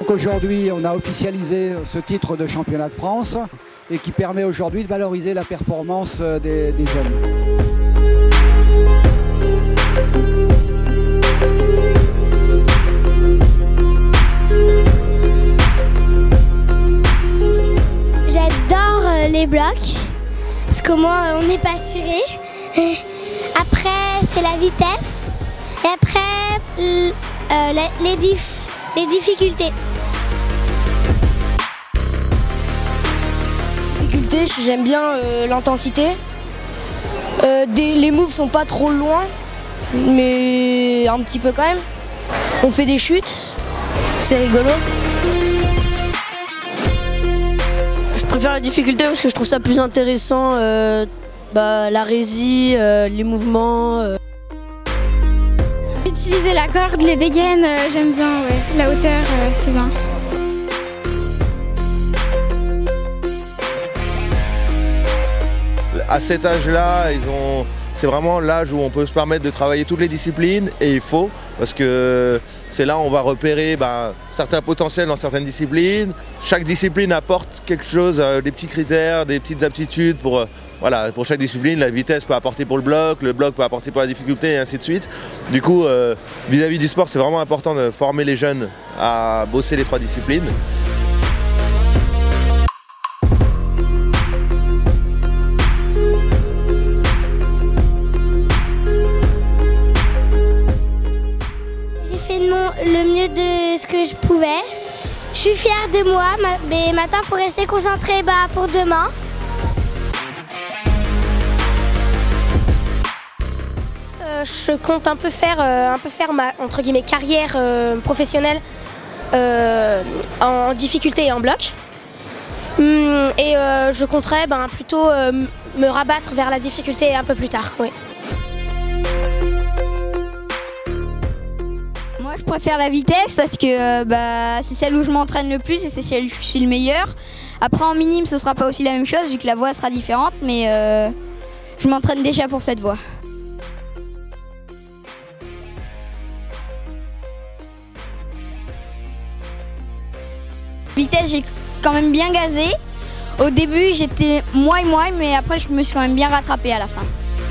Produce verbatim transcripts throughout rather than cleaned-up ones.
Donc aujourd'hui, on a officialisé ce titre de championnat de France et qui permet aujourd'hui de valoriser la performance des, des jeunes. J'adore les blocs, parce qu'au moins on n'est pas assuré. Après, c'est la vitesse. Et après, euh, les, les, dif les difficultés. Difficulté, j'aime bien euh, l'intensité. Euh, les moves sont pas trop loin, mais un petit peu quand même. On fait des chutes, c'est rigolo. Je préfère la difficulté parce que je trouve ça plus intéressant. Euh, bah, la résie, euh, les mouvements. Euh. Utiliser la corde, les dégaines, euh, j'aime bien, ouais. La hauteur, euh, c'est bien. À cet âge-là, ils ont... c'est vraiment l'âge où on peut se permettre de travailler toutes les disciplines, et il faut, parce que c'est là où on va repérer ben, certains potentiels dans certaines disciplines. Chaque discipline apporte quelque chose, euh, des petits critères, des petites aptitudes pour, euh, voilà, pour chaque discipline. La vitesse peut apporter pour le bloc, le bloc peut apporter pour la difficulté, et ainsi de suite. Du coup, euh, vis-à-vis du sport, c'est vraiment important de former les jeunes à bosser les trois disciplines. Le mieux de ce que je pouvais. Je suis fière de moi, mais maintenant il faut rester concentré bah, pour demain. Euh, je compte un peu faire, euh, un peu faire ma entre guillemets, carrière euh, professionnelle euh, en difficulté et en bloc. Hum, et euh, je compterais ben, plutôt euh, me rabattre vers la difficulté un peu plus tard. Oui. Moi je préfère la vitesse parce que euh, bah, c'est celle où je m'entraîne le plus et c'est celle où je suis le meilleur. Après en minime ce sera pas aussi la même chose vu que la voie sera différente, mais euh, je m'entraîne déjà pour cette voie. Vitesse, j'ai quand même bien gazé. Au début j'étais moi et moi, mais après je me suis quand même bien rattrapée à la fin.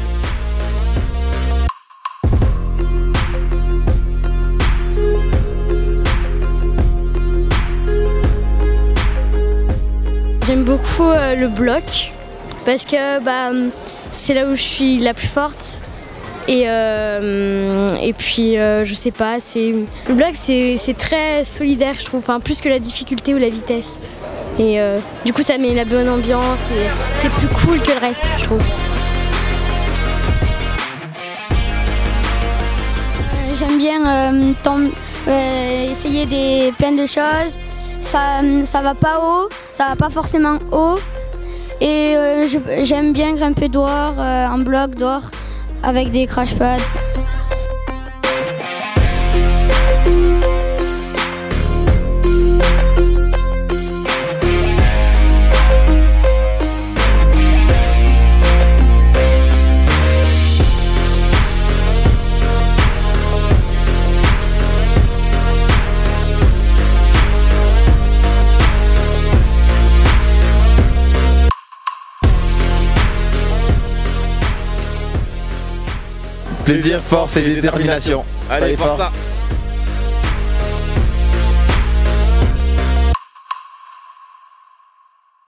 J'aime beaucoup euh, le bloc parce que bah, c'est là où je suis la plus forte et, euh, et puis euh, je sais pas, le bloc c'est très solidaire je trouve, enfin, plus que la difficulté ou la vitesse et euh, du coup ça met la bonne ambiance et c'est plus cool que le reste je trouve. Euh, J'aime bien euh, euh, essayer des, plein de choses. Ça, ça va pas haut, ça va pas forcément haut. Et euh, j'aime bien grimper dehors, euh, en bloc dehors, avec des crash pads. Plaisir, force et détermination. Allez, force ça.